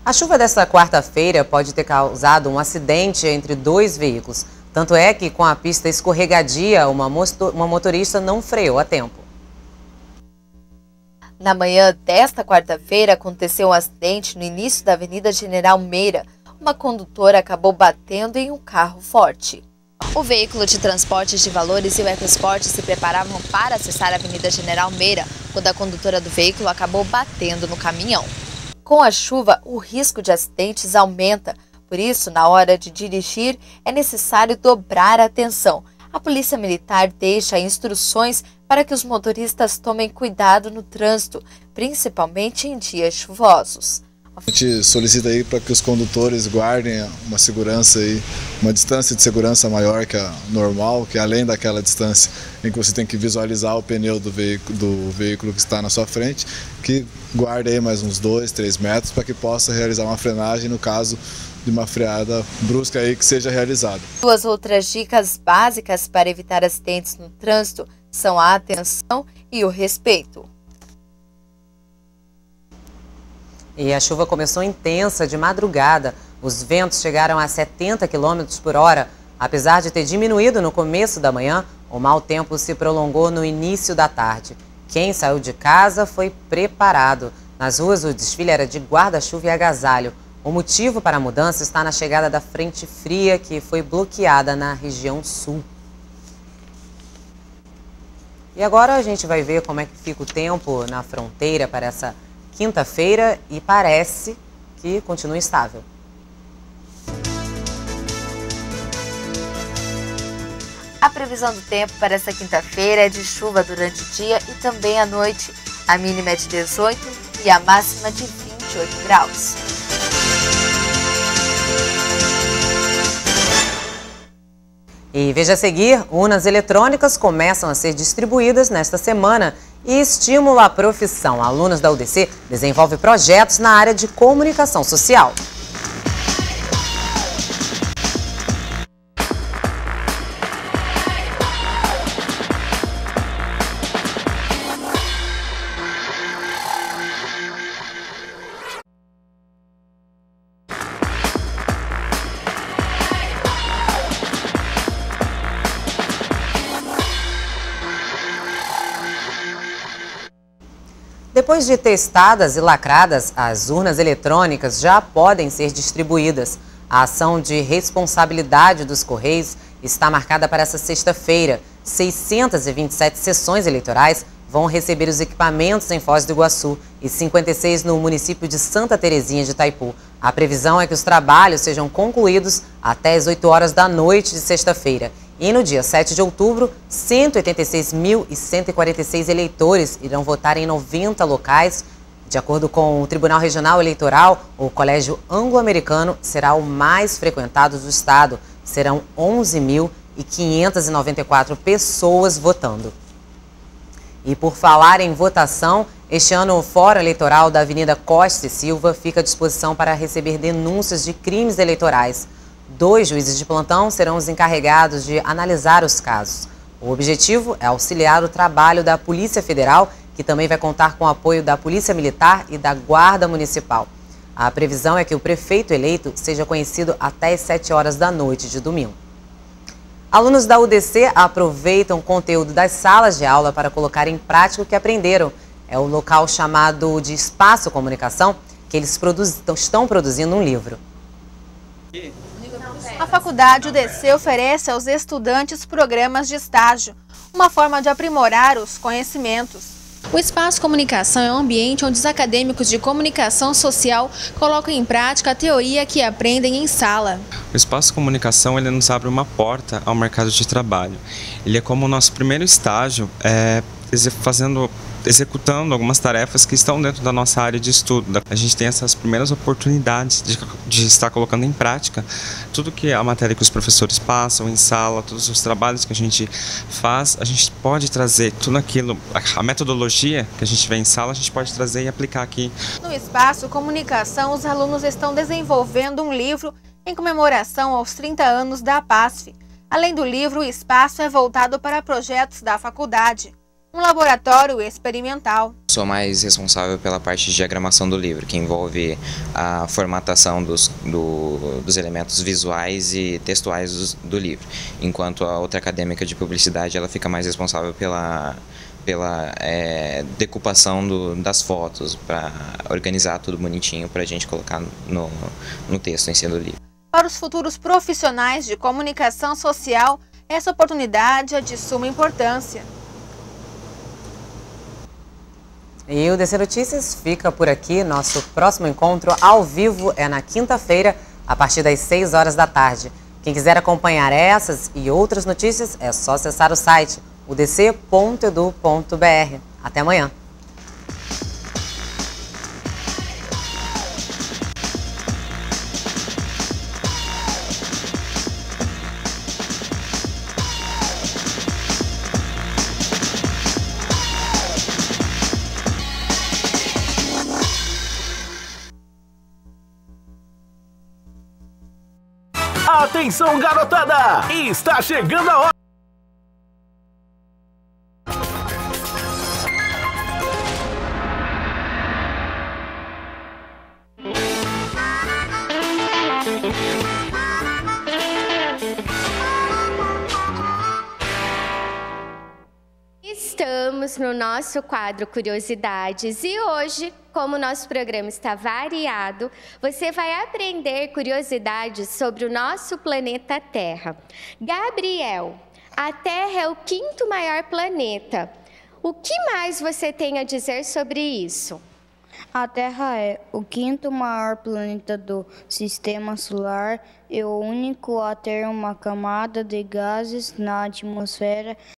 A chuva desta quarta-feira pode ter causado um acidente entre dois veículos. Tanto é que, com a pista escorregadia, uma motorista não freou a tempo. Na manhã desta quarta-feira, aconteceu um acidente no início da Avenida General Meira. Uma condutora acabou batendo em um carro forte. O veículo de transporte de valores e o EcoSport se preparavam para acessar a Avenida General Meira, quando a condutora do veículo acabou batendo no caminhão. Com a chuva, o risco de acidentes aumenta. Por isso, na hora de dirigir, é necessário dobrar a atenção. A Polícia Militar deixa instruções para que os motoristas tomem cuidado no trânsito, principalmente em dias chuvosos. A gente solicita aí para que os condutores guardem uma segurança aí, uma distância de segurança maior que a normal, que além daquela distância em que você tem que visualizar o pneu do veículo que está na sua frente, que guarde aí mais uns 2, 3 metros para que possa realizar uma frenagem no caso de uma freada brusca aí que seja realizada. Duas outras dicas básicas para evitar acidentes no trânsito são a atenção e o respeito. E a chuva começou intensa de madrugada. Os ventos chegaram a 70 km por hora. Apesar de ter diminuído no começo da manhã, o mau tempo se prolongou no início da tarde. Quem saiu de casa foi preparado. Nas ruas, o desfile era de guarda-chuva e agasalho. O motivo para a mudança está na chegada da frente fria, que foi bloqueada na região sul. E agora a gente vai ver como é que fica o tempo na fronteira para essa quinta-feira e parece que continua estável. A previsão do tempo para essa quinta-feira é de chuva durante o dia e também à noite. A mínima é de 18 e a máxima de 28 graus. E veja a seguir, urnas eletrônicas começam a ser distribuídas nesta semana e estimula a profissão. Alunos da UDC desenvolvem projetos na área de comunicação social. Depois de testadas e lacradas, as urnas eletrônicas já podem ser distribuídas. A ação de responsabilidade dos Correios está marcada para essa sexta-feira. 627 sessões eleitorais vão receber os equipamentos em Foz do Iguaçu e 56 no município de Santa Terezinha de Itaipu. A previsão é que os trabalhos sejam concluídos até as 8 horas da noite de sexta-feira. E no dia 7 de outubro, 186.146 eleitores irão votar em 90 locais. De acordo com o Tribunal Regional Eleitoral, o Colégio Anglo-Americano será o mais frequentado do estado. Serão 11.594 pessoas votando. E por falar em votação, este ano o Fórum Eleitoral da Avenida Costa e Silva fica à disposição para receber denúncias de crimes eleitorais. 2 juízes de plantão serão os encarregados de analisar os casos. O objetivo é auxiliar o trabalho da Polícia Federal, que também vai contar com o apoio da Polícia Militar e da Guarda Municipal. A previsão é que o prefeito eleito seja conhecido até as 7 horas da noite de domingo. Alunos da UDC aproveitam o conteúdo das salas de aula para colocar em prática o que aprenderam. É o local chamado de Espaço Comunicação que eles estão produzindo um livro. A faculdade UDC oferece aos estudantes programas de estágio, uma forma de aprimorar os conhecimentos. O Espaço Comunicação é um ambiente onde os acadêmicos de comunicação social colocam em prática a teoria que aprendem em sala. O Espaço Comunicação ele nos abre uma porta ao mercado de trabalho. Ele é como o nosso primeiro estágio, executando algumas tarefas que estão dentro da nossa área de estudo. A gente tem essas primeiras oportunidades de estar colocando em prática tudo que a matéria que os professores passam em sala, todos os trabalhos que a gente faz, a gente pode trazer tudo aquilo, a metodologia que a gente vê em sala, a gente pode trazer e aplicar aqui. No Espaço Comunicação, os alunos estão desenvolvendo um livro em comemoração aos 30 anos da APASF. Além do livro, o espaço é voltado para projetos da faculdade. um laboratório experimental. Sou mais responsável pela parte de diagramação do livro, que envolve a formatação dos elementos visuais e textuais do livro, enquanto a outra acadêmica de publicidade ela fica mais responsável pela decupação das fotos, para organizar tudo bonitinho para a gente colocar no texto em si do livro. Para os futuros profissionais de comunicação social, essa oportunidade é de suma importância. E o DC Notícias fica por aqui. Nosso próximo encontro ao vivo é na quinta-feira, a partir das 6 horas da tarde. Quem quiser acompanhar essas e outras notícias, é só acessar o site udc.edu.br. Até amanhã. Atenção, garotada! Está chegando a hora! Estamos no nosso quadro Curiosidades e hoje, como o nosso programa está variado, você vai aprender curiosidades sobre o nosso planeta Terra. Gabriel, a Terra é o 5º maior planeta. O que mais você tem a dizer sobre isso? A Terra é o 5º maior planeta do Sistema Solar e o único a ter uma camada de gases na atmosfera